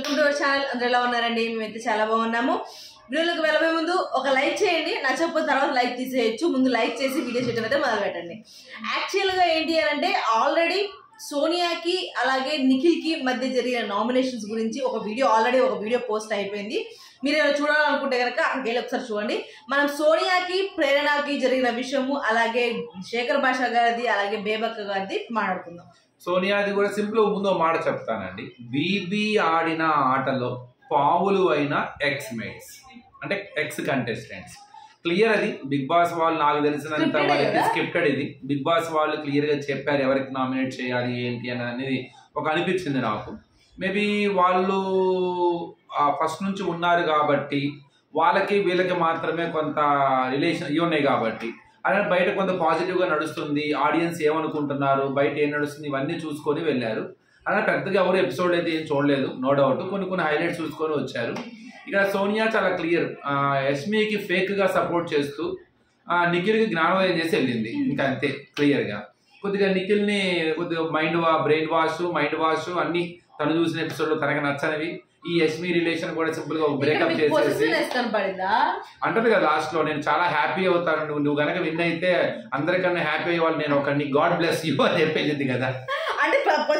Welcome to our channel. అందరూ ఎలా ఉన్నారండి? మేమైతే చాలా బాగున్నాము. వీడియోలోకి వెళ్ళబోయే ముందు ఒక లైక్ చేయండి, నచ్చకపోతే తర్వాత లైక్ తీసేయచ్చు. ముందు లైక్ చేసి వీడియో చేయడం అయితే మొదలు పెట్టండి. యాక్చువల్గా ఏంటి అని అంటే ఆల్రెడీ సోనియాకి అలాగే నిఖిల్కి మధ్య జరిగిన నామినేషన్స్ గురించి ఒక వీడియో పోస్ట్ అయిపోయింది. మీరు ఏమైనా చూడాలనుకుంటే కనుక అక్కడికి వెళ్ళి ఒకసారి చూడండి. మనం సోనియాకి ప్రేరణకి జరిగిన విషయము అలాగే శేఖర్ భాష గారిది అలాగే బేబక్క గారిది మాట్లాడుకుందాం. సోనియాది కూడా సింపుల్ ముందు మాట చెప్తానండి. బీబీ ఆడిన ఆటలో పావులు అయిన ఎక్స్ మేట్స్ అంటే ఎక్స్ కంటెస్టెంట్స్ క్లియర్. అది బిగ్ బాస్ వాళ్ళు నాకు తెలిసినంత వాళ్ళకి స్క్రిప్టెడ్. ఇది బిగ్ బాస్ వాళ్ళు క్లియర్ గా చెప్పారు ఎవరికి నామినేట్ చేయాలి ఏంటి అని అనేది ఒక అనిపించింది నాకు. మేబీ వాళ్ళు ఫస్ట్ నుంచి ఉన్నారు కాబట్టి వాళ్ళకి వీళ్ళకి మాత్రమే కొంత రిలేషన్ ఇవి ఉన్నాయి కాబట్టి అలానే బయట కొంత పాజిటివ్గా నడుస్తుంది. ఆడియన్స్ ఏమనుకుంటున్నారు, బయట ఏం నడుస్తుంది ఇవన్నీ చూసుకొని వెళ్ళారు. అలానే పెద్దగా ఎవరు ఎపిసోడ్ అయితే ఏం చూడలేదు, నో డౌట్. కొన్ని హైలైట్స్ చూసుకొని వచ్చారు. ఇక్కడ సోనియా చాలా క్లియర్ యష్మికి ఫేక్గా సపోర్ట్ చేస్తూ నిఖిల్కి జ్ఞానోదయం చేసి వెళ్ళింది. ఇంకా అంతే క్లియర్గా. కొద్దిగా నిఖిల్ని కొద్దిగా బ్రెయిన్ వాష్ అన్ని తను చూసిన ఎపిసోడ్లో తనకి నచ్చనివి. ఈ యష్మి రిలేషన్ కూడా సింపుల్ గా బ్రేకప్ చేసేసి అంటది కదా లాస్ట్ లో, నేను చాలా హ్యాపీ అవుతాను, నువ్వు గనక విన్ అయితే అందరికన్నా హ్యాపీ అయ్యేవాళ్ళు నేను ఒకరిని, గాడ్ బ్లెస్ యూ అని చెప్పేది కదా. అంటే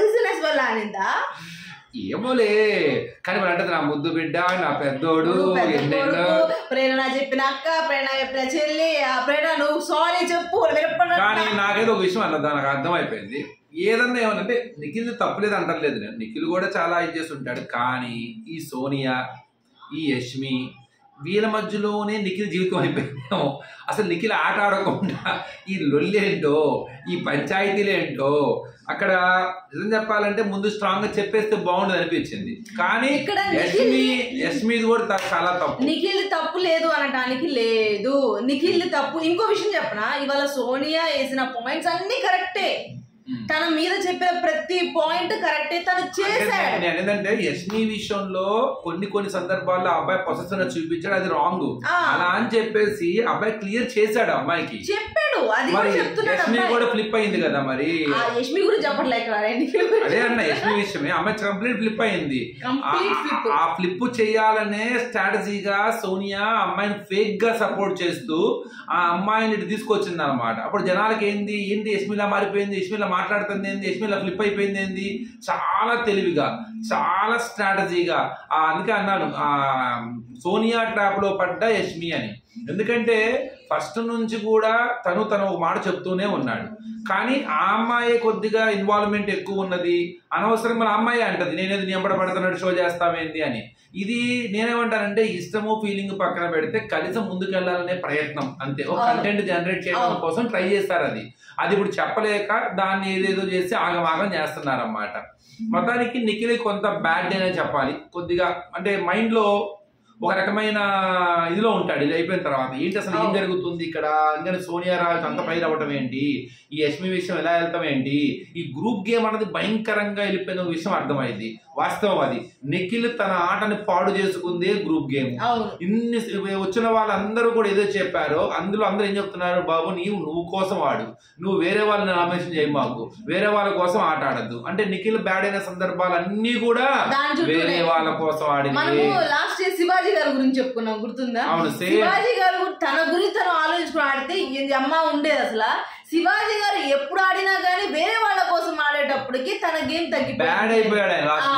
ఏమోలే కానీ మరి అంటే నా ముద్దు బిడ్డ, నా పెద్దోడు, ప్రేరణ చెప్పిన అక్క, ప్రేరణ చెప్పిన చెల్లి, ప్రేరణ నువ్వు సారీ చెప్పు. కానీ నాకేదో ఒక విషయం అన్నది నాకు అర్థమైపోయింది. ఏదన్నా ఏమనంటే నిఖిల్ తప్పులేదు అంటలేదు నేను, నిఖిల్ కూడా చాలా ఇది చేస్తుంటాడు. కానీ ఈ సోనియా ఈ యష్మి వీళ్ళ మధ్యలోనే నిఖిల్ జీవితం అయిపోయిందేమో. అసలు నిఖిల్ ఆట ఆడకుండా ఈ లొల్లేంటో ఈ పంచాయతీలేంటో అక్కడ నిజం చెప్పాలంటే ముందు స్ట్రాంగ్ గా చెప్పేస్తే బాగుండదు అనిపించింది. కానీ యష్మిది కూడా చాలా తప్పు. నిఖిల్ తప్పు లేదు అనటానికి లేదు, నిఖిల్ తప్పు. ఇంకో విషయం చెప్పనా, ఇవాళ సోనియా వేసిన పాయింట్స్ అన్ని కరెక్టే, తన మీద చెప్పిన ప్రతి పాయింట్ కరెక్టే, తను చేశాడు. ఏంటంటే యష్మి విషయంలో కొన్ని సందర్భాల్లో అబ్బాయి పొసెసివ్ చూపించాడు, అది రాంగ్. అలా అని చెప్పేసి అబ్బాయి క్లియర్ చేశాడు, అమ్మాయికి చెప్పాడు. యష్మి కూడా ఫ్లిప్ అయింది కదా. మరి యష్మి గురించి చెప్పట్లేదు, అదే అన్న యష్మి విషయమే అమ్మాయి కంప్లీట్ ఫ్లిప్ అయింది. ఆ ఫ్లిప్ చేయాలనే స్ట్రాటజీగా సోనియా అమ్మాయిని ఫేక్ గా సపోర్ట్ చేస్తూ ఆ అమ్మాయిని తీసుకొచ్చింది అనమాట. అప్పుడు జనాలకి ఏంది యష్మిలా మారిపోయింది, యష్మిలా మాట్లాడుతుంది ఏంది, యష్మిలా ఫ్లిప్ అయిపోయింది ఏంది. చాలా తెలివిగా చాలా స్ట్రాటజీగా అందుకే అన్నాను సోనియా ట్రాప్ లో పడ్డ యష్మి అని. ఎందుకంటే ఫస్ట్ నుంచి కూడా తను ఒక మాట చెప్తూనే ఉన్నాడు. కానీ ఆ అమ్మాయి కొద్దిగా ఇన్వాల్వ్మెంట్ ఎక్కువ ఉన్నది. అనవసరం మన అమ్మాయి అంటది నేనేది నింబడబడుతున్నట్టు షో చేస్తామేంది అని. ఇది నేనేమంటానంటే ఇష్టము ఫీలింగ్ పక్కన పెడితే కలిసి ముందుకెళ్లాలనే ప్రయత్నం అంతే. ఒక కంటెంట్ జనరేట్ చేయడం కోసం ట్రై చేస్తారు. అది ఇప్పుడు చెప్పలేక దాన్ని ఏదేదో చేసి ఆగమాగం చేస్తున్నారన్నమాట. మొత్తానికి నిఖిల్ కొంత బ్యాడ్ అనే చెప్పాలి. కొద్దిగా అంటే మైండ్ లో ఒక రకమైన ఇదిలో ఉంటాడు. ఇది అయిపోయిన తర్వాత ఏంటి అసలు ఏం జరుగుతుంది ఇక్కడ, ఎందుకంటే సోనియా రాజు అంత పైన అవ్వటం ఏంటి, ఈ యష్మి విషయం ఎలా వెళ్తాం ఏంటి, ఈ గ్రూప్ గేమ్ అనేది భయంకరంగా వెళ్ళిపోయిన విషయం అర్థమైంది. వాస్తవం అది. నిఖిల్ తన ఆటని పాడు చేసుకుందే గ్రూప్ గేమ్. ఇన్ని వచ్చిన వాళ్ళందరూ కూడా ఏదో చెప్పారో అందులో అందరూ ఏం చెప్తున్నారు, బాబు నువ్వు కోసం ఆడు, నువ్వు వేరే వాళ్ళని నామినేషన్ చేయి, మాకు వేరే వాళ్ళ కోసం ఆట ఆడద్దు అంటే. నిఖిల్ బ్యాడ్ అయిన సందర్భాలు అన్ని కూడా వేరే వాళ్ళ కోసం ఆడింది. శివాజీ గారి గురించి చెప్పుకున్నాం, గుర్తుందా? శివాజీ గారు తన గురించి తను ఆలోచించుకుని ఆడితే అమ్మ ఉండేది. అసలు శివాజీ గారు ఎప్పుడు ఆడినా గానీ వేరే వాళ్ళ కోసం ఆడేటప్పటికి తన గేమ్ తగ్గిపోయాడు.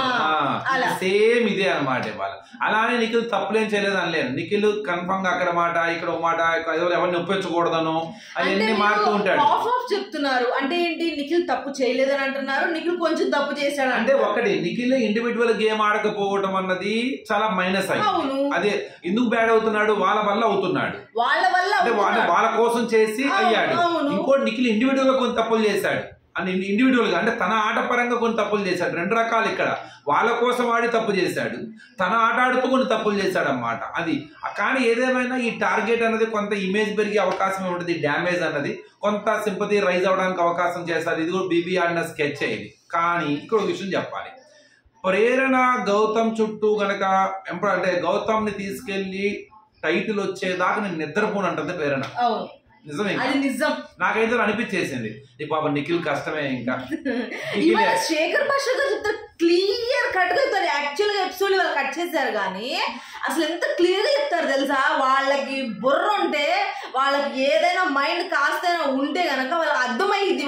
సేమ్ ఇదే అనమాట ఇవాళ. అలానే నిఖిల్ తప్పులేం చేయలేదు అనలేదు. నిఖిల్ కన్ఫర్మ్ గా అక్కడ మాట ఇక్కడ మాట ఎవరిని ఒప్పించకూడదను అవన్నీ మారుతూ ఉంటాడు. చెప్తున్నారు అంటే ఏంటి, నిఖిల్ తప్పు చేయలేదని అంటున్నారు, నిఖిల్ కొంచెం తప్పు చేశాడు అంటే. ఒకటి నిఖిల్ ఇండివిజువల్ గేమ్ ఆడకపోవడం అన్నది చాలా మైనస్ అయింది. అదే ఎందుకు బ్యాడ్ అవుతున్నాడు, వాళ్ళ వల్ల అవుతున్నాడు, వాళ్ళ కోసం చేసి అయ్యాడు. ఇంకోటి నిఖిల్ ఇండివిజువల్ గా కొన్ని తప్పులు చేశాడు అని, ఇండివిజువల్ గా అంటే తన ఆట పరంగా కొన్ని తప్పులు చేశాడు. రెండు రకాలు ఇక్కడ. వాళ్ళ కోసం ఆడి తప్పు చేశాడు, తన ఆట ఆడుతూ కొన్ని తప్పులు చేశాడు అన్నమాట. అది కానీ ఏదేమైనా ఈ టార్గెట్ అనేది కొంత ఇమేజ్ పెరిగే అవకాశం ఉంటుంది, డ్యామేజ్ అన్నది కొంత సింపతి రైజ్ అవడానికి అవకాశం చేస్తారు. ఇది కూడా బీబీ ఆడిన స్కెచ్ అయ్యింది. కానీ ఇక్కడ ఒక విషయం చెప్పాలి, ప్రేరణ గౌతమ్ చుట్టూ గనక అంటే గౌతమ్ ని తీసుకెళ్లి టైటిల్ వచ్చేదాకా నేను నిద్రపోను అంటుంది ప్రేరణ. నిజమే, నిజం. నాకైతే అనిపించేసింది ఈ పాప నిఖిల్ కష్టమే. ఇంకా శేఖర్ భాష గారు క్లియర్ కట్ గా యాక్చువల్ గా ఎపిసోడ్ విజువల్ వాళ్ళు కట్ చేశారు కానీ అసలు ఎంత క్లియర్ గా చెప్తారు తెలుసా. వాళ్ళకి బుర్ర ఉంటే, వాళ్ళకి ఏదైనా మైండ్ కాస్తైనా ఉంటే గనక వాళ్ళకి అర్థమైంది.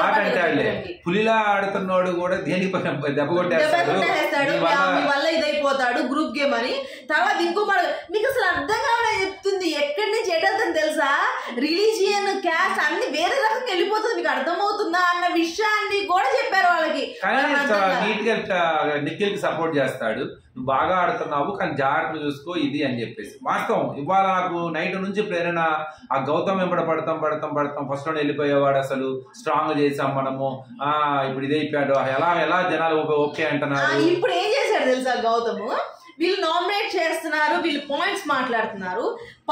పులిలా ఆడుతున్నాడు కూడా దేనికి దెబ్బ కొట్టేస్తాడు, మీ వల్ల ఇదైపోతాడు గ్రూప్ గేమ్ అని. తర్వాత ఇంకో మీకు అసలు అర్థం కావాలని చెప్తుంది. ఎక్కడి నుంచి ఎటవుతుంది తెలుసా, రిలీజియన్ క్యాస్ట్ అన్ని వేరే రకంగా వెళ్ళిపోతుంది. మీకు అర్థమవుతుందా అన్న విషయాన్ని కూడా చెప్పారు వాళ్ళకి. నీట్ గా నిఖిల్ కి సపోర్ట్ చేస్తాడు, నువ్వు బాగా ఆడుతున్నావు కానీ జాగ్రత్తలు చూసుకో ఇది అని చెప్పేసి. వాస్తవం ఇవాళ నాకు నైట్ నుంచి ప్రేరణ ఆ గౌతమ్ వెంబడ పడతాం ఫస్ట్ లో వెళ్ళిపోయేవాడు, అసలు స్ట్రాంగ్ చేసాం మనము, ఇప్పుడు ఇదే అయిపోయాడు, ఎలా జనాలు ఓకే అంటున్నారు. ఇప్పుడు ఏం చేశాడు తెలుసా గౌతమ్, వీళ్ళు నామినేట్ చేస్తున్నారు, వీళ్ళు పాయింట్స్ మాట్లాడుతున్నారు,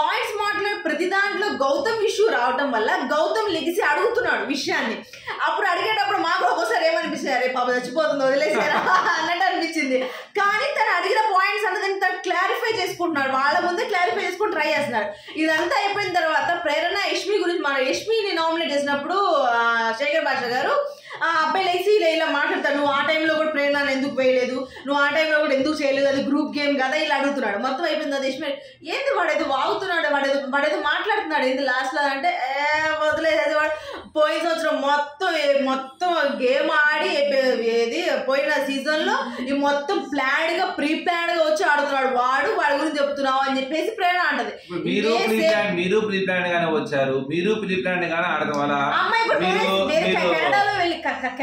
ప్రతి దాంట్లో గౌతమ్ ఇష్యూ రావటం వల్ల గౌతమ్ లెగిసి అడుగుతున్నాడు విషయాన్ని. అప్పుడు అడిగేటప్పుడు మాకు ఒక్కోసారి ఏమనిపిస్తుంది, అరే పాప చచ్చిపోతుంది వదిలేసారా అన్నట్టు అనిపించింది. కానీ తను అడిగిన పాయింట్స్ అన్నది తను క్లారిఫై చేసుకుంటున్నాడు, వాళ్ళ ముందే క్లారిఫై చేసుకుని ట్రై చేస్తున్నారు. ఇదంతా అయిపోయిన తర్వాత ప్రేరణ యష్మి గురించి, మన యష్మిని నామినేట్ చేసినప్పుడు శేఖర్ భాష గారు అబ్బాయి లేచి ఇలా మాట్లాడతాడు, నువ్వు ఆ టైంలో కూడా ప్రేరణ ఎందుకు వేయలేదు, నువ్వు ఆ టైంలో కూడా ఎందుకు చేయలేదు, అది గ్రూప్ గేమ్ కదా ఇలా అడుగుతున్నాడు. మొత్తం అయిపోయింది. అది యష్మి ఏంది వాడేదో వాగుతున్నాడు, వాడేదో మాట్లాడుతున్నాడు ఏంది లాస్ట్ లో అంటే వదిలేదు. వాడు పోయిన సంవత్సరం మొత్తం గేమ్ ఆడి ఏది పోయిన సీజన్ లో ఈ మొత్తం ప్రీ ప్లాన్ గా వచ్చి ఆడుతున్నాడు, వాడి గురించి చెప్తున్నావు అని చెప్పేసి ప్రేరణ అంటది. మీరు ప్రీ ప్లాన్ గానే వచ్చారు, మీరు ప్రీ ప్లాన్ గానే ఆడటం వల్ల అమ్మాయి కెనడాలో వెళ్ళి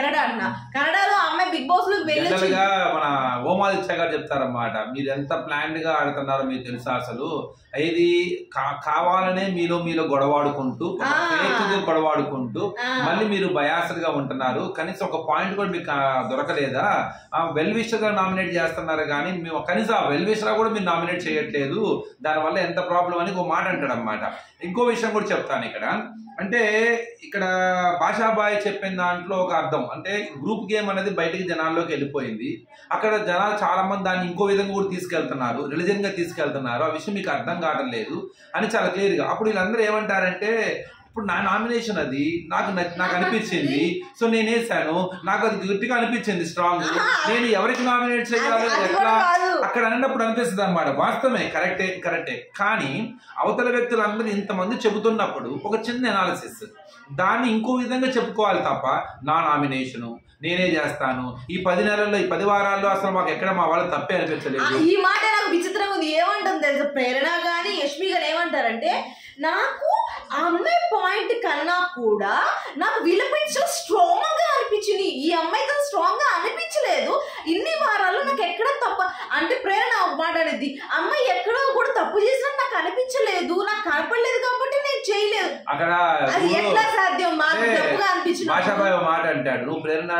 కన్నడలో అమ్మాయి బిగ్ బాస్ లో వెళ్ళి మన ఓమాదిత్య గారు చెప్తారన్నమాట, మీరు ఎంత ప్లాన్డ్ గా ఆడుతున్నారో మీకు తెలుసా, అసలు ఇది కావాలనే మీలో గొడవాడుకుంటూ గొడవాడుకుంటూ మళ్ళీ మీరు బయాస్డ్ గా ఉంటున్నారు, కనీసం ఒక పాయింట్ కూడా మీకు దొరకలేదా, వెల్ విషర్ గా నామినేట్ చేస్తున్నారు కానీ మేము కనీసం ఆ వెల్ విషర్ కూడా మీరు నామినేట్ చేయట్లేదు, దానివల్ల ఎంత ప్రాబ్లం అని ఒక మాట అంటాడు అన్నమాట. ఇంకో విషయం కూడా చెప్తాను ఇక్కడ, అంటే ఇక్కడ భాషాబాయ్ చెప్పిన దాంట్లో ఒక అర్థం, అంటే గ్రూప్ గేమ్ అనేది బయటికి జనాల్లోకి వెళ్ళిపోయింది, అక్కడ జనాలు చాలా మంది దాన్ని ఇంకో విధంగా కూడా తీసుకెళ్తున్నారు, రిలీజియన్ గా తీసుకెళ్తున్నారు, ఆ విషయం మీకు అర్థం కావడం లేదు అని చాలా క్లియర్ గా. అప్పుడు వీళ్ళందరూ ఏమంటారంటే, ఇప్పుడు నా నామినేషన్ అది నాకు అనిపించింది, సో నేను వేసాను, నాకు అది గట్టిగా అనిపించింది స్ట్రాంగ్, నేను ఎవరికి నామినేట్ చేయాలి ఎట్లా అక్కడ అన్నప్పుడు అనిపిస్తుంది అనమాట. వాస్తవమే, కరెక్టే. కానీ అవతల వ్యక్తులందరూ ఇంతమంది చెబుతున్నప్పుడు ఒక చిన్న ఎనాలిసిస్, దాన్ని ఇంకో విధంగా చెప్పుకోవాలి తప్ప నా నామినేషను నేనే చేస్తాను, ఈ 10 నెలల్లో ఈ 10 వారాల్లో అసలు మాకు ఎక్కడ మా వాళ్ళు తప్పే అనిపించలేదు. ఈ మాట నాకు విచిత్రంగా ఉంది. ఏమంటుంది తెలుసా, ప్రేరణ గాని యష్మి గాని ఏమంటారంటే, నాకు ఆ అమ్మాయి పాయింట్ కన్నా కూడా నాకు వీళ్ళపై చాలా స్ట్రాంగ్ గా అనిపించింది, ఈ అమ్మాయికి స్ట్రాంగ్ గా అనిపించలేదు, ఇన్ని వారాల్లో నాకు ఎక్కడ తప్ప అంటే ప్రేరణ ఒక మాట అనేది, అమ్మాయి ఎక్కడో కూడా తప్పు చేసినట్టు నాకు అనిపించలేదు, నాకు కనపడలేదు కాబట్టి నేను చేయలేదు. అక్కడ అది ఎట్లా సాధ్యం, మాకు తప్పుగా అనిపించింది. భాషాబాయ్ మాట అంటాడు, నువ్వు ప్రేరణ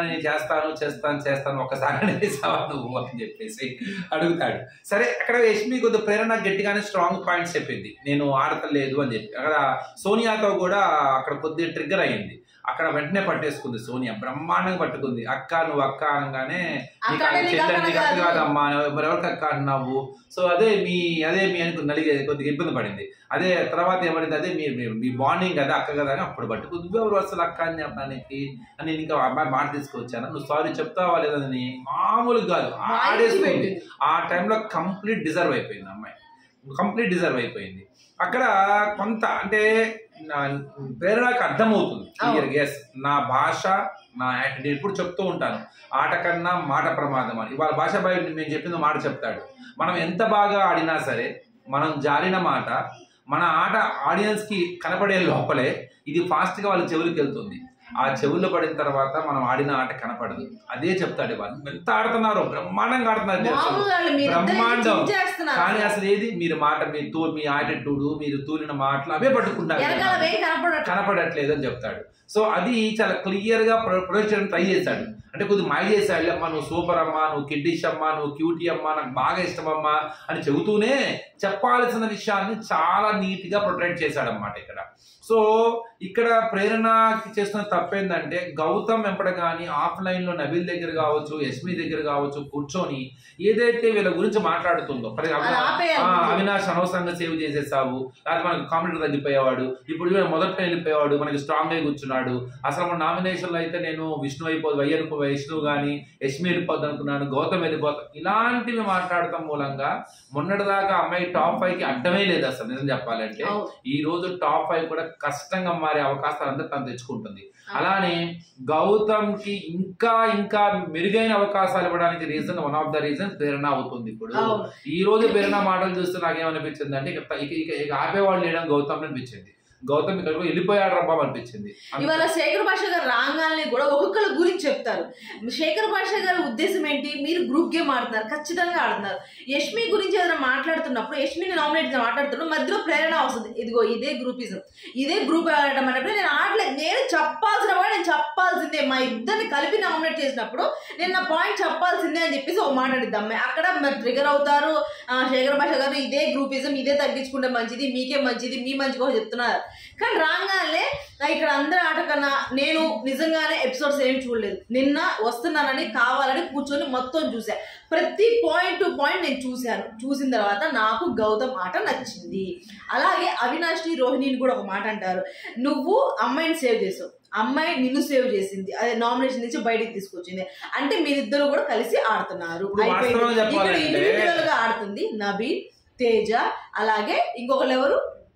చేస్తాను ఒక్కసారి వేసావా నువ్వు అని చెప్పేసి అడుగుతాడు. సరే, అక్కడ యష్మి కొద్దిగా ప్రేరణ గట్టిగానే స్ట్రాంగ్ పాయింట్స్ చెప్పింది, నేను ఆడతలేదు అని చెప్పి. అక్కడ సోనియాతో కూడా అక్కడ కొద్దిగా ట్రిగ్గర్ అయ్యింది, అక్కడ వెంటనే పట్టేసుకుంది సోనియా, బ్రహ్మాండంగా పట్టుకుంది. అక్క నువ్వు అక్క అనగానే నీకు అక్క కాదమ్మా, మరెవరికి అక్క అన్నావు, సో అదే మీ అనుకుని నలిగే కొద్దిగా ఇబ్బంది పడింది. అదే తర్వాత ఏమడింది, అదే మీ బాండింగ్ కదా అక్క కదా అని అప్పుడు పట్టుకుంది. ఎవరు అసలు అక్క అని చెప్పడానికి అని నేను ఇంకా అమ్మాయి మాట తీసుకొచ్చాను, నువ్వు సారీ చెప్తావా లేదని మామూలుగా కాదు ఆడేసుకుంది. ఆ టైంలో కంప్లీట్ డిజర్వ్ అయిపోయింది అమ్మాయి, కంప్లీట్ డిజర్వ్ అయిపోయింది. అక్కడ కొంత అంటే ప్రేరణకు అర్థమవుతుంది క్లియర్, ఎస్ నా భాష నా యాటిట్యూడ్ ఎప్పుడు చెప్తూ ఉంటాను, ఆట కన్నా మాట ప్రమాదం అని. ఇవాళ భాషాబాయ్ నేను చెప్పిన మాట చెప్తాడు, మనం ఎంత బాగా ఆడినా సరే మనం జారిన మాట మన ఆట ఆడియన్స్ కి కనపడే లోపలే ఇది ఫాస్ట్ గా వాళ్ళ చెవులకు వెళ్తుంది, ఆ చెవుల్లో పడిన తర్వాత మనం ఆడిన ఆట కనపడదు. అదే చెప్తాడు, వాళ్ళు ఎంత ఆడుతున్నారు, బ్రహ్మాండంగా ఆడుతున్నారు, బ్రహ్మాండం. కానీ అసలు ఏది మీరు మాట మీ యాటిట్యూడ్ మీరు తూలిన మాటలు అవే పట్టుకుంటారు, కనపడట్లేదు అని చెప్తాడు. సో అది చాలా క్లియర్ గా ప్రొజెక్ట్ చేయడం ట్రై చేశాడు. అంటే కొద్దిగా మాయ చేశాడు, అమ్మా నువ్వు సూపర్ అమ్మా, నువ్వు కిడ్డిష్ అమ్మా, నువ్వు క్యూటీ అమ్మా, నాకు బాగా ఇష్టమమ్మా అని చెబుతూనే చెప్పాల్సిన విషయాన్ని చాలా నీట్ గా ప్రొటెక్ట్ చేశాడనమాట ఇక్కడ. సో ఇక్కడ ప్రేరణకి చేస్తున్న తప్పేందంటే, గౌతమ్ వెంపడ కానీ ఆఫ్లైన్ లో నబీల్ దగ్గర కావచ్చు, యష్మి దగ్గర కావచ్చు కూర్చొని ఏదైతే వీళ్ళ గురించి మాట్లాడుతుందో, అవినాష్ అనవసరంగా సేవ్ చేసేసావు, లేకపోతే మనకు కాంపిటీటర్ తగ్గిపోయేవాడు, ఇప్పుడు మొదట్లో వెళ్ళిపోయేవాడు, మనకి స్ట్రాంగ్ గా కూర్చున్నాడు, అసలు మన నామినేషన్ లో అయితే నేను విష్ణు అయిపోదు వైష్ణవ్ కానీ యష్మి వెళ్ళిపోద్ది అనుకున్నాను, గౌతమ్ వెళ్ళిపోతాం, ఇలాంటివి మాట్లాడటం మూలంగా మొన్నటిదాకా అమ్మాయి టాప్ 5 కి అడ్డమే లేదు అసలు నిజం చెప్పాలంటే. ఈ రోజు టాప్ 5 కూడా కష్టంగా మారే అవకాశాలు అందరూ తను తెచ్చుకుంటుంది. అలానే గౌతమ్ కి ఇంకా ఇంకా మెరుగైన అవకాశాలు ఇవ్వడానికి reason, one of the reason ప్రేరణ అవుతుంది. ఇప్పుడు ఈ రోజు ప్రేరణ మాటలు చూస్తే నాకేమనిపించింది అంటే ఇక ఆపేవాళ్ళు లేడం గౌతమ్ అనిపించింది. గౌతమ్ ఇక్కడ వెళ్ళిపోయాడు రబ్బా అనిపించింది. ఇవాళ శేఖర్ భాష గారు రాగానే కూడా ఒక్కొక్కరి గురించి చెప్తారు. శేఖర్ భాష గారి ఉద్దేశం ఏంటి, మీరు గ్రూప్ గేమ్ ఆడుతున్నారు, ఖచ్చితంగా ఆడుతున్నారు. యష్మి గురించి ఏదైనా మాట్లాడుతున్నప్పుడు, యష్మిని నామినేట్ మాట్లాడుతున్నప్పుడు మధ్యలో ప్రేరణ వస్తుంది, ఇదిగో ఇదే గ్రూపిజం, ఇదే గ్రూప్ ఆడటం అన్నప్పుడు నేను ఆడలేదు, నేను చెప్పాల్సిన వాడు నేను చెప్పాల్సిందే, మా ఇద్దరిని కలిపి నామినేట్ చేసినప్పుడు నేను నా పాయింట్ చెప్పాల్సిందే అని చెప్పేసి ఒక మాట్లాడిద్ది అమ్మాయి. అక్కడ మరి ట్రిగర్ అవుతారు శేఖర్ భాష గారు, ఇదే గ్రూపిజం, ఇదే తగ్గించుకుంటే మంచిది, మీకే మంచిది, మీ మంచి కోసం చెప్తున్నారు. కానీ రాగానే ఇక్కడ అందరి ఆట కన్నా నేను నిజంగానే ఎపిసోడ్స్ ఏమి చూడలేదు, నిన్న వస్తున్నానని కావాలని కూర్చొని మొత్తం చూసా, ప్రతి పాయింట్ టు పాయింట్ నేను చూశాను. చూసిన తర్వాత నాకు గౌతమ్ ఆట నచ్చింది. అలాగే అవినాష్ని రోహిణిని కూడా ఒక మాట అంటారు, నువ్వు అమ్మాయిని సేవ్ చేసావు, అమ్మాయి నిన్ను సేవ్ చేసింది, అదే నామినేషన్ నుంచి బయటికి తీసుకొచ్చింది, అంటే మీరిద్దరు కూడా కలిసి ఆడుతున్నారు. ఇక్కడ ఇండివిజువల్ గా ఆడుతుంది నబీల్, తేజ, అలాగే ఇంకొకరు ఎవరు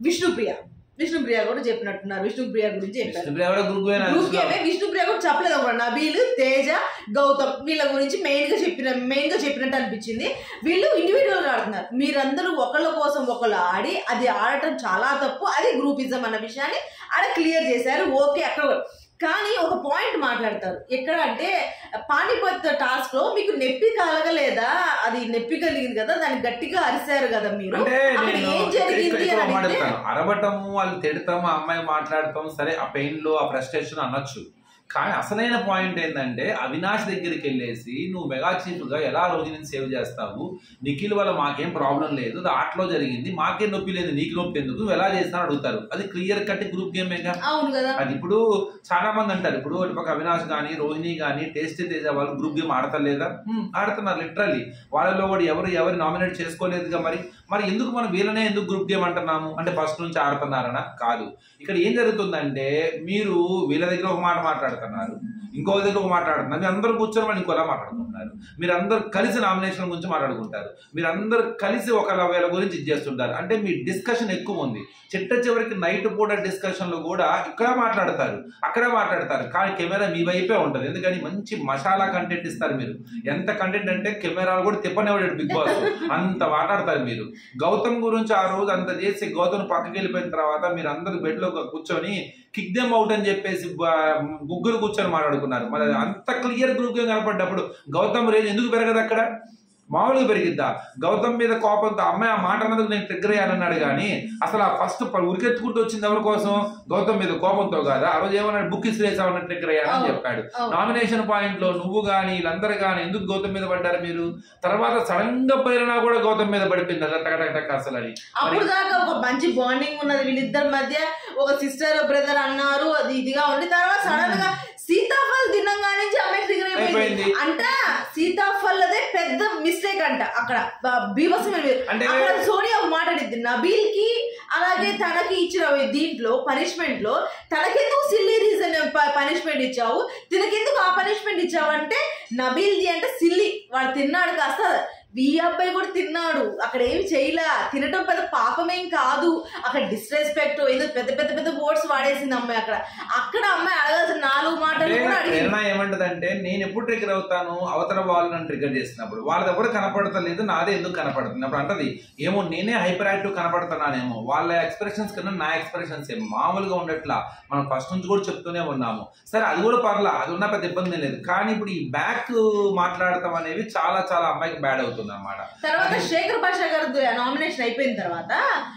విష్ణుప్రియ కూడా చెప్పినట్టున్నారు. విష్ణుప్రియ గురించి చెప్పారు. విష్ణుప్రియ కూడా చెప్పలేదు కూడా, నబీల్, తేజ, గౌతమ్ వీళ్ళ గురించి మెయిన్ గా చెప్పినట్టు అనిపించింది. వీళ్ళు ఇండివిజువల్ గా ఆడుతున్నారు, మీరందరూ ఒకళ్ళ కోసం ఒకళ్ళు ఆడి అది ఆడటం చాలా తప్పు, అది గ్రూపిజం అన్న విషయాన్ని ఆడ క్లియర్ చేశారు. ఓకే, అక్కడ కానీ ఒక పాయింట్ మాట్లాడతారు ఎక్కడ అంటే, పానిపత్ టాస్క్ లో మీకు నొప్పి కలగలేదా, అది నొప్పి కలిగింది కదా, దాన్ని గట్టిగా అరిశారు కదా మీరు, ఏం జరిగింది అని అరవటము, వాళ్ళు తిడతాము, అమ్మాయి మాట్లాడతాం, సరే ఆ పెయిన్ లో ఆ ఫ్రస్ట్రేషన్ అనొచ్చు. కానీ అసలైన పాయింట్ ఏంటంటే, అవినాష్ దగ్గరికి వెళ్ళేసి నువ్వు మెగా చీఫ్ గా ఎలా రోహిణిని సేవ్ చేస్తావు, నిఖిల్ వల్ల మాకేం ప్రాబ్లం లేదు, ఆటలో జరిగింది, మాకేం నొప్పి లేదు, నీకు నొప్పి ఎందుకు, నువ్వు ఎలా చేస్తావు అడుగుతారు. అది క్లియర్ కట్ గ్రూప్ గేమ్. అది ఇప్పుడు చాలా మంది అంటారు, ఇప్పుడు ఒక అవినాష్ గానీ రోహిణి గానీ టేస్టీ తేజ వాళ్ళు గ్రూప్ గేమ్ ఆడతలేదా, ఆడుతున్నారు లిటరల్లీ. వాళ్ళలో కూడా ఎవరు నామినేట్ చేసుకోలేదుగా, మరి ఎందుకు మనం వీళ్ళనే ఎందుకు గ్రూప్ గేమ్ అంటున్నాము అంటే ఫస్ట్ నుంచి ఆడుతున్నారనా కాదు. ఇక్కడ ఏం జరుగుతుందంటే, మీరు వీళ్ళ దగ్గర ఒక మాట మాట్లాడుతున్నారు, ఇంకో దగ్గర ఒక మాట్లాడుతున్నారు, మీరు అందరూ కూర్చొని వాళ్ళు ఇంకోలా మాట్లాడుకుంటున్నారు, మీరు అందరు కలిసి నామినేషన్ గురించి మాట్లాడుకుంటారు, మీరు అందరు కలిసి వీళ్ళ గురించి ఇచ్చేస్తుంటారు. అంటే మీ డిస్కషన్ ఎక్కువ ఉంది. చివరికి నైట్ పూట డిస్కషన్లు కూడా ఇక్కడ మాట్లాడతారు, అక్కడ మాట్లాడతారు, కానీ కెమెరా మీ వైపే ఉంటుంది. ఎందుకని మంచి మసాలా కంటెంట్ ఇస్తారు మీరు. ఎంత కంటెంట్ అంటే కెమెరాలు కూడా తిప్పనివ్వడు బిగ్ బాస్, అంత మాట్లాడతారు మీరు. గౌతమ్ గురించి ఆ రోజు అంత చేసి గౌతమ్ పక్కకి వెళ్ళిపోయిన తర్వాత మీరు అందరు బెడ్ లో కూర్చొని కిక్ దెమ్ అవుట్ అని చెప్పేసి ముగ్గురు కూర్చొని మాట్లాడుకున్నారు. మరి అంత క్లియర్ గ్రూప్ గా కనపడ్డప్పుడు గౌతమ్ రేంజ్ ఎందుకు పెరగదు అక్కడ? మామూలుగా పెరిగిద్దా? గౌతమ్ మీద కోపంతో అమ్మాయి ఆ మాట అన్నది నేను ట్రిగ్గర్ అయ్యానన్నాడు, కానీ అసలు ఆ ఫస్ట్ ఉరికెత్తుకుంటూ వచ్చింది ఎవరి కోసం? గౌతమ్ మీద కోపంతో కాదా? ఆ రోజు ఏమన్నాడు, బుక్ ఇసిరేసామన్న ట్రిగ్గర్ అయ్యానని చెప్పాడు. నామినేషన్ పాయింట్ లో నువ్వు కానీ వీళ్ళందరూ కానీ ఎందుకు గౌతమ్ మీద పడ్డారు మీరు? తర్వాత సడన్ గా ప్రేరణ కూడా గౌతమ్ మీద పడిపోయింది అసలు. అని అప్పుడు దాకా ఒక మంచి బాండింగ్ ఉన్నది వీళ్ళిద్దరి మధ్య, ఒక సిస్టర్ బ్రదర్ అన్నారు, అది ఇదిగా ఉండి తర్వాత సడన్ గా సీతాఫల్ తినంగా నుంచి అమ్మాయి ట్రిగర్ అయిపోయింది. అంట సీతాఫల్ అదే పెద్ద మిస్టేక్ అంట. అక్కడ బీభత్సమైన సోనియా మాట్లాడిద్ది నబీల్ కి, అలాగే తనకి ఇచ్చిన దీంట్లో పనిష్మెంట్ లో తనకెందుకు సిల్లీ రీజన్ పనిష్మెంట్ ఇచ్చావు, తినకెందుకు ఆ పనిష్మెంట్ ఇచ్చావు అంటే, నబీల్ది అంటే సిల్లీ, వాడు తిన్నాడు కాస్త, ఈ అబ్బాయి కూడా తిన్నాడు, అక్కడ ఏమి చేయలే, తినటం పెద్ద పాపమేం కాదు, అక్కడ డిస్రెస్పెక్ట్ ఏదో పెద్ద పెద్ద పెద్ద వర్డ్స్ వాడేసింది అమ్మాయి. అక్కడ అమ్మాయి అడగాల్సిన 4 మాటలు కూడా అడిగింది. ఏమంటదంటే, నేను ఎప్పుడు ట్రిగర్ అవుతాను, అవతల వాళ్ళు నన్ను ట్రిగర్ చేసినప్పుడు వాళ్ళ దగ్గర కనపడతలేదు, నాదే ఎందుకు కనపడుతుంది అప్పుడు అంటది, ఏమో నేనే హైపర్ యాక్టివ్ కనపడుతున్నానేమో, వాళ్ళ ఎక్స్ప్రెషన్స్ కన్నా నా ఎక్స్ప్రెషన్స్ ఏమో మామూలుగా ఉండట్లా, మనం ఫస్ట్ నుంచి కూడా చెప్తూనే ఉన్నాము. సరే అది కూడా పర్లా, అది ఉన్న పెద్ద ఇబ్బంది లేదు, కానీ ఇప్పుడు ఈ బ్యాక్ మాట్లాడటం అనేవి చాలా చాలా అమ్మాయికి బ్యాడ్ అవుతుంది. తర్వాత శేఖర్ భాష గారు నామినేషన్ అయిపోయిన తర్వాత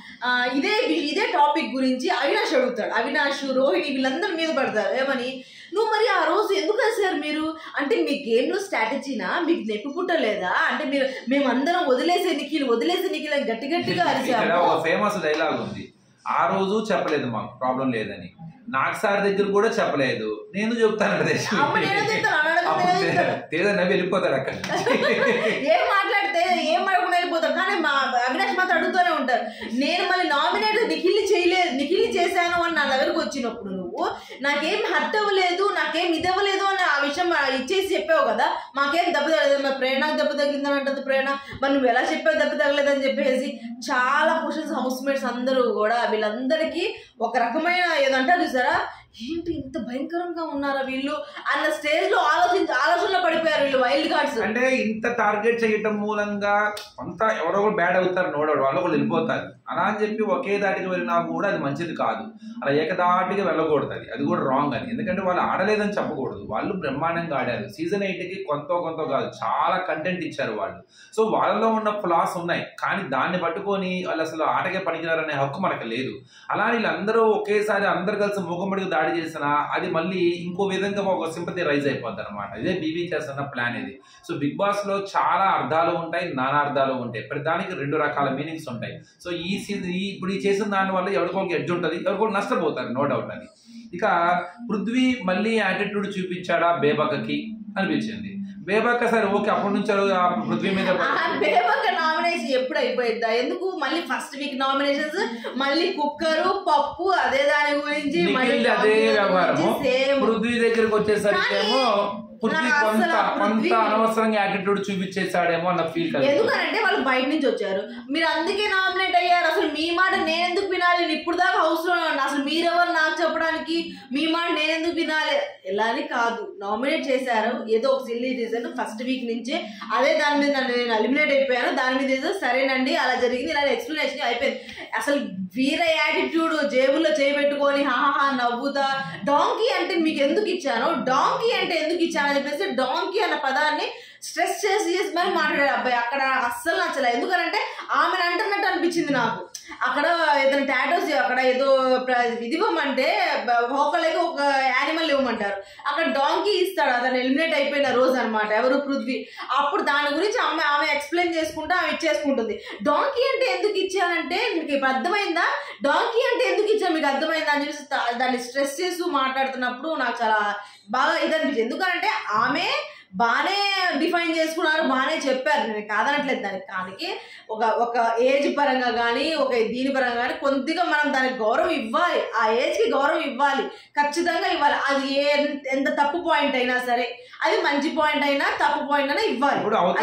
ఇదే టాపిక్ గురించి అవినాష్ అడుగుతాడు. అవినాష్, రోహిణి వీళ్ళందరి మీద పడతారు, ఏమని, నువ్వు మరి ఆ రోజు ఎందుకు వేసారు మీరు అంటే, మీ గేమ్ లో స్ట్రాటజీనా, మీకు నెప్పి పుట్టలేదా అంటే, మేమందరం వదిలేసే నిఖిల్ అని గట్టి గట్టిగా అరిచారు. ఫేమస్ డైలాగ్ ఉంది, ఆ రోజు చెప్పలేదు మాకు ప్రాబ్లం లేదని, నాకు సార్ దగ్గర కూడా చెప్పలేదు, నేను చెప్తాను వెళ్ళిపోతాడు అక్కడ, ఏం మాట్లాడితే ఏం అడగకుండా వెళ్ళిపోతాడు. కానీ మా అవినాష్ మాత్రం అడుగుతూనే ఉంటారు, నేను మళ్ళీ నామినేట్ నిఖిల్ చేశాను అని నా దగ్గరకు వచ్చినప్పుడు నువ్వు నాకేం హర్ట్ అవ్వలేదు, నాకేం ఇది అవ్వలేదు అని ఆ విషయం ఇచ్చేసి చెప్పావు కదా, మాకేం దెబ్బ తగలేదు, మరి ప్రేరణకు దెబ్బ తగ్గిందని అంటుంది ప్రేరణ, మరి నువ్వు ఎలా చెప్పావు దెబ్బ తగలేదని చెప్పేసి చాలా క్వశ్చన్స్ హౌస్ మేట్స్ అందరూ కూడా వీళ్ళందరికీ ఒక రకమైన ఏదంటారు చూసారా, ఏంటి ఇంత భయంకరంగా ఉన్నారా వీళ్ళు అన్న స్టేజ్ లో ఆలోచనలో పడిపోయారు వీళ్ళు వైల్డ్ కార్డ్స్. అంటే ఇంత టార్గెట్ చేయటం మూలంగా కొంత ఎవరో బ్యాడ్ అవుతారు, నోడవాడు వాళ్ళు కూడా వెళ్ళిపోతారు. అలా అని చెప్పి ఒకే దాటికి వెళ్ళినా కూడా అది మంచిది కాదు. అలా ఏకదాటిగా వెళ్ళకూడదు, అది కూడా రాంగ్ అని. ఎందుకంటే వాళ్ళు ఆడలేదని చెప్పకూడదు, వాళ్ళు బ్రహ్మాండంగా ఆడారు. సీజన్ 8కి కొంత కాదు చాలా కంటెంట్ ఇచ్చారు వాళ్ళు. సో వాళ్ళలో ఉన్న ఫ్లాస్ ఉన్నాయి, కానీ దాన్ని పట్టుకొని వాళ్ళు అసలు ఆటకే పనికిరారనే హక్కు మనకు లేదు. అలా వీళ్ళందరూ ఒకేసారి అందరు కలిసి మూగమ్మడికి దాడి చేసినా అది మళ్ళీ ఇంకో విధంగా ఒక సింపతి రైజ్ అయిపోద్ది అనమాట. ఇదే బీబీ చేస్తున్న ప్లాన్ ఇది. సో బిగ్ బాస్ లో చాలా అర్థాలు ఉంటాయి, నానా అర్థాలు ఉంటాయి, ప్రతి దానికి 2 రకాల మీనింగ్స్ ఉంటాయి. సో ఈ సీజన్ ఇప్పుడు ఈ చేసిన దాని వల్ల ఎవరికొక ఎడ్జ్ ఉంటుంది, ఎవరికొక నష్టపోతారు, నో డౌట్ అది. ఇక పృథ్వీ మళ్ళీ యాటిట్యూడ్ చూపించాడా బేబక్కకి అనిపించింది. బేబక్క సరే ఓకే, అప్పటి నుంచి పృథ్వీ మీద బేబక్క నామినేషన్ ఎప్పుడు అయిపోయిద్దా, ఎందుకు మళ్ళీ ఫస్ట్ వీక్ నామినేషన్స్, మళ్ళీ కుక్కరు పప్పు అదే దాని గురించి అదే వ్యవహారము. పృథ్వీ దగ్గరికి వచ్చేసరికి ఏమో పృథ్వీ కొంత అనవసరంగా యాటిట్యూడ్ చూపించేసాడేమో అన్న ఫీల్. ఎందుకంటే వాళ్ళు బయట నుంచి వచ్చారు, మీరు అందుకే నామినేట్ అయ్యారు, అసలు మీ మాట నేను ఎందుకు వినాలి, ఇప్పుడు దాకా హౌస్ లో అసలు మీరెవరు నాకు చెప్పడానికి, మీ మాట నేను ఎందుకు వినాలి ఎలా అని కాదు, నామినేట్ చేశారు ఏదో ఒక సిల్లీ రీజన్ ఫస్ట్ వీక్ నుంచే, అదే దాని మీద నేను ఎలిమినేట్ అయిపోయాను, దాని మీద ఏదో సరేనండి అలా జరిగింది ఇలా ఎక్స్ప్లెనేషన్ అయిపోయింది. అసలు వీర యాటిట్యూడ్ జేబుల్లో చేయబెట్టుకొని హాహా నవ్వుతా, డాంకీ అంటే మీకు ఎందుకు ఇచ్చాను, డాంకీ అంటే ఎందుకు ఇచ్చాను అని చెప్పేసి డాంకీ అన్న పదాన్ని స్ట్రెస్ చేసి మరి మాట్లాడారు అబ్బాయి. అక్కడ అస్సలు నచ్చలేదు, ఎందుకంటే ఆమెను అంటున్నట్టు అనిపించింది నాకు. అక్కడ ఏదైనా టాటోస్ అక్కడ ఏదో ఇది ఇవ్వమంటే ఒకళ్ళకి ఒక యానిమల్ ఇవ్వమంటారు, అక్కడ డాంకీ ఇస్తాడు, అతను ఎలిమినేట్ అయిపోయిన రోజు అనమాట ఎవరు పృథ్వీ. అప్పుడు దాని గురించి ఆమె ఎక్స్ప్లెయిన్ చేసుకుంటూ ఆమె ఇచ్చేసుకుంటుంది. డాంకీ అంటే ఎందుకు ఇచ్చానంటే మీకు ఇప్పుడు అర్థమైందా, డాంకీ అంటే ఎందుకు ఇచ్చా మీకు అర్థమైందా అని చెప్పేసి దాన్ని స్ట్రెస్ చేస్తూ మాట్లాడుతున్నప్పుడు నాకు చాలా బాగా ఇది అనిపించింది. ఎందుకంటే ఆమె బాగానే డిఫైన్ చేసుకున్నారు, బాగానే చెప్పారు, నేను కాదనట్లేదు దానికి. కానీ ఒక ఏజ్ పరంగా కానీ ఒక దీని పరంగా కానీ కొద్దిగా మనం దానికి గౌరవం ఇవ్వాలి, ఆ ఏజ్కి గౌరవం ఇవ్వాలి, ఖచ్చితంగా ఇవ్వాలి. అది ఎంత తప్పు పాయింట్ అయినా సరే, అది మంచి పాయింట్ అయినా తప్పు పాయింట్ అయినా ఇవ్వాలి.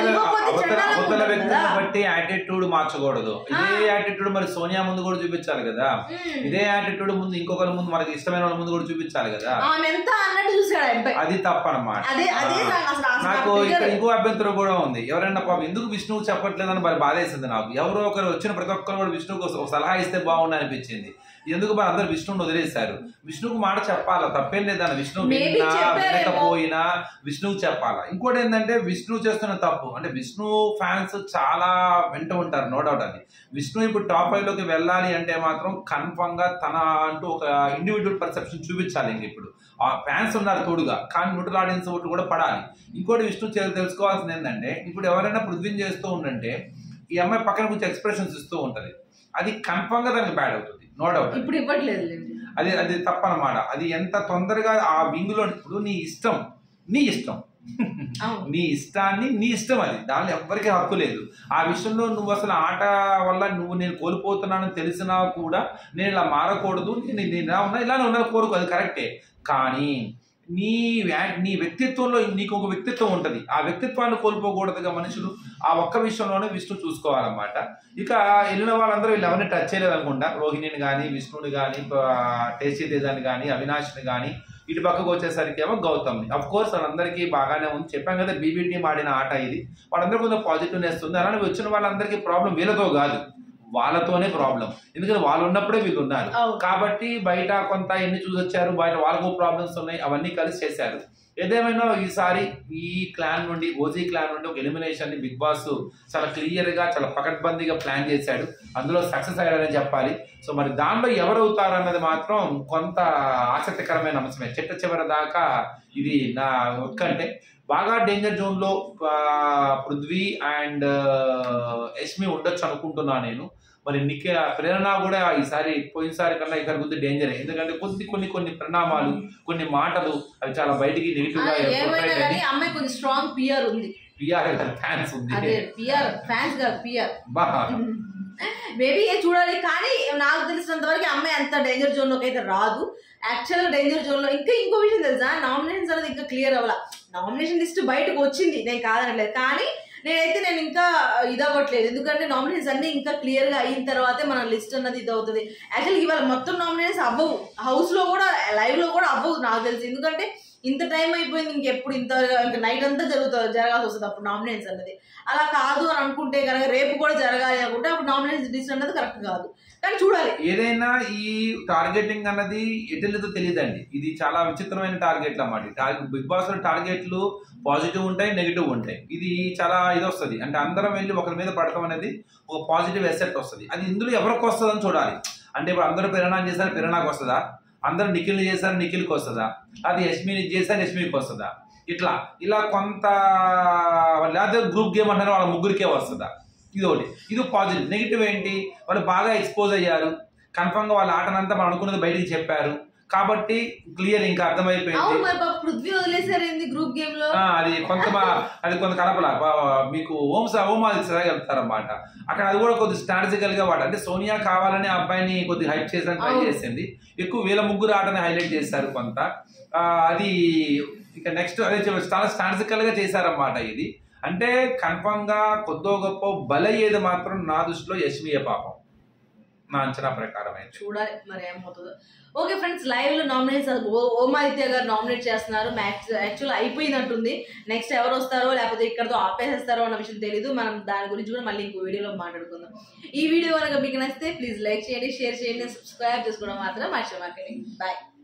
బట్టి యాటిట్యూడ్ మార్చకూడదు. ఇదే యాటిట్యూడ్ మరి సోనియా ముందు కూడా చూపించాలి కదా, ఇదే యాటిట్యూడ్ ముందు ఇంకొకరి ముందు మనకి ఇష్టమైన వాళ్ళ ముందు కూడా చూపించాలి కదా, ఆమె ఎంత అన్నట్టు చూసాడు, అది తప్పనమాట. నాకు ఇక్కడ ఇంకో అభ్యంతరం కూడా ఉంది, ఎవరైనా పాపం ఎందుకు విష్ణువు చెప్పట్లేదని బాధేసింది నాకు. ఎవరో ఒకరు వచ్చిన ప్రతి ఒక్కరు కూడా విష్ణువుకి ఒక సలహా ఇస్తే బాగుండు అనిపించింది. ఎందుకు మరి అందరు విష్ణువుని వదిలేశారు, విష్ణువుకి మాట చెప్పాలా, తప్పేం లేదని. విష్ణువు విన్నా వినకపోయినా విష్ణువుకి చెప్పాలా. ఇంకోటి ఏంటంటే విష్ణువు చేస్తున్న తప్పు అంటే విష్ణు ఫ్యాన్స్ చాలా వెంట ఉంటారు, నో డౌట్ అది. విష్ణు ఇప్పుడు టాప్ 5లోకి వెళ్ళాలి అంటే మాత్రం కన్ఫర్మ్ గా తన అంటూ ఒక ఇండివిజువల్ పర్సెప్షన్ చూపించాలి. ఇంక ఇప్పుడు ఆ ఫ్యాన్స్ ఉన్నారు తోడుగా, కానీ న్యూట్రల్ ఆడియన్స్ ఓట్లు కూడా పడాలి. ఇంకోటి విష్ణు తెలుసుకోవాల్సింది ఏంటంటే, ఇప్పుడు ఎవరైనా పృథ్వీని చేస్తూ ఉండంటే ఈ అమ్మాయి పక్కన కొంచెం ఎక్స్ప్రెషన్స్ ఇస్తూ ఉంటది, అది కన్ఫర్మ్ గా దానికి బ్యాడ్ అవుతుంది, నో డౌట్. ఇప్పుడు ఇవ్వట్లేదు, అది తప్పనమాట. అది ఎంత తొందరగా ఆ వింగ్ లో ఇప్పుడు నీ ఇష్టం నీ ఇష్టాన్ని నీ ఇష్టం, అది దానిలో ఎవ్వరికీ హక్కు లేదు. ఆ విషయంలో నువ్వు అసలు ఆట వల్ల నేను కోల్పోతున్నానని తెలిసినా కూడా నేను ఇలా మారకూడదు, నేను ఇలా ఉన్నా ఇలానే ఉన్నా కోరుకో, అది కరెక్టే. కానీ నీ వ్యక్తిత్వంలో నీకు ఒక వ్యక్తిత్వం ఉంటుంది, ఆ వ్యక్తిత్వాన్ని కోల్పోకూడదుగా మనుషులు. ఆ ఒక్క విషయంలోనే విష్ణు చూసుకోవాలన్నమాట. ఇక వెళ్ళిన వాళ్ళందరూ వీళ్ళు ఎవరిని టచ్ చేయలేదు అనుకుంటా, రోహిణిని కానీ విష్ణుని కానీ టేస్టీ తేజాని కానీ అవినాష్ని కానీ. ఇటు పక్కకు వచ్చేసరికి ఏమో గౌతమ్ని. అఫ్ కోర్స్ వాళ్ళందరికీ బాగానే ఉంది, చెప్పాం కదా బీబీ టీం ఆడిన ఆట ఇది, వాళ్ళందరూ కొంచెం పాజిటివ్నెస్ ఉంది. అలానే వచ్చిన వాళ్ళందరికీ ప్రాబ్లం వీళ్ళతో కాదు, వాళ్ళతోనే ప్రాబ్లం, ఎందుకంటే వాళ్ళు ఉన్నప్పుడే వీళ్ళు ఉన్నారు కాబట్టి. బయట కొంత ఎన్ని చూసి వచ్చారు, బయట వాళ్ళకు ప్రాబ్లమ్స్ ఉన్నాయి, అవన్నీ కలిసి చేశారు. ఏదేమైనా ఈసారి ఈ క్లాన్ నుండి ఓజీ క్లాన్ నుండి ఒక ఎలిమినేషన్ ని బిగ్ బాస్ చాలా క్లియర్ గా చాలా పకడ్బందీగా ప్లాన్ చేశాడు, అందులో సక్సెస్ అయ్యాడని చెప్పాలి. సో మరి దానిలో ఎవరు అవుతారు అన్నది మాత్రం కొంత ఆసక్తికరమైన అంశమే. చివరి దాకా ఇది నా ఒక్కంటే బాగా డేంజర్ జోన్ లో పృథ్వీ అండ్ యష్మి ఉండొచ్చు అనుకుంటున్నా నేను. మరి ప్రేరణ కూడా ఈసారి పోయినసారి కన్నా ఇక్కడ కొద్ది డేంజర్, ఎందుకంటే కొన్ని పరిణామాలు కొన్ని మాటలు అవి చాలా బయటికి నెగిటివ్ గా అమ్మాయి కొంచెం స్ట్రాంగ్ పిఆర్ ఉంది, ఫ్యాన్స్ ఉంది, మేబీ చూడాలి. కానీ నాకు తెలిసినంత వరకు అమ్మాయి అంత డేంజర్ జోన్ లోకి అయితే రాదు. యాక్చువల్గా డేంజర్ జోన్ లో ఇంకో విషయం తెలుసా, నామినేషన్స్ అనేది ఇంకా క్లియర్ అవ్వాల. నామినేషన్ లిస్ట్ బయటకు వచ్చింది, నేను కాదనలేదు, కానీ నేను ఇంకా ఇదవ్వట్లేదు. ఎందుకంటే నామినేషన్స్ అన్ని ఇంకా క్లియర్ గా అయిన తర్వాతే మన లిస్ట్ అన్నది ఇది అవుతుంది. యాక్చువల్గా ఇవాళ మొత్తం నామినేషన్స్ అవ్వవు, హౌస్ లో కూడా లైవ్ లో కూడా అవ్వవు నాకు తెలిసి. ఎందుకంటే ఇంత టైం అయిపోయింది, ఇంకెప్పుడు ఇంకా నైట్ అంతా జరగాల్సి వస్తుంది అప్పుడు నామినేషన్స్ అన్నది. అలా కాదు అని అనుకుంటే కనుక రేపు కూడా జరగాలి అనుకుంటే అప్పుడు నామినేషన్స్ లిస్ట్ అన్నది కరెక్ట్ కాదు. కానీ చూడాలి. ఏదైనా ఈ టార్గెటింగ్ అన్నది ఎటెళ్ళదో తెలియదండి. ఇది చాలా విచిత్రమైన టార్గెట్లు అన్నమాట. బిగ్ బాస్ లో టార్గెట్లు పాజిటివ్ ఉంటాయి, నెగిటివ్ ఉంటాయి. ఇది చాలా ఇది వస్తుంది అంటే అందరం వెళ్ళి ఒకరి మీద పడతాం అనేది ఒక పాజిటివ్ ఎసెప్ట్ వస్తుంది. అది ఇందులో ఎవరికి వస్తుందని చూడాలి. అంటే ఇప్పుడు అందరూ పిరణాన్ని చేశారు, పిరణాకి వస్తుందా? అందరూ నిఖిల్ చేశారు, నిఖిల్కి వస్తుందా? అది యష్మిని చేశారు, యష్మికి వస్తుందా? ఇలా కొంత లేదా గ్రూప్ గేమ్ అంటారు, వాళ్ళ ముగ్గురికే వస్తుందా? ఇది ఒకటి. ఇది పాజిటివ్. నెగిటివ్ ఏంటి? వాళ్ళు బాగా ఎక్స్పోజ్ అయ్యారు, కన్ఫర్మ్ గా వాళ్ళ ఆటనంతా మనం అనుకున్నది బయటికి చెప్పారు కాబట్టి క్లియర్ ఇంకా అర్థమైపోయింది. పృథ్వీ వదిలేసారు గ్రూప్ గేమ్ లో. అది కొంత కలపల మీకు వెళ్తారన్నమాట. అక్కడ అది కూడా కొద్ది స్ట్రాటజికల్ గా అంటే సోనియా కావాలని అబ్బాయిని కొద్ది హైప్ చేసాను ట్రై చేసింది. ఎక్కువ వీళ్ళ ముగ్గురు ఆటని హైలైట్ చేశారు కొంత. అది ఇక నెక్స్ట్ అదే చాలా స్ట్రాటజికల్ గా చేశారన్నమాట. ఇది అంటే కన్ఫర్మ్ గా కొద్దో గొప్ప బలయ్యేది మాత్రం నా దృష్టిలో యష్మియే పాపం, నా అంచనా ప్రకారం. చూడాలి మరి ఏమవుతుందో. ఓకే ఫ్రెండ్స్, లైవ్ లో నామినేషన్ ఓమాదిత్య గారు నామినేట్ చేస్తున్నారు. మ్యాచ్ యాక్చువల్ అయిపోయినట్టుంది. నెక్స్ట్ ఎవరు వస్తారో లేకపోతే ఇక్కడతో ఆపేసేస్తారో అన్న విషయం తెలీదు. మనం దాని గురించి కూడా మళ్ళీ ఇంకో వీడియోలో మాట్లాడుకుందాం. ఈ వీడియో కనుక మీకు నచ్చితే ప్లీజ్ లైక్ చేయండి, షేర్ చేయండి, సబ్స్క్రైబ్ చేసుకోవడం మాత్రం మర్చిపోకండి. బాయ్.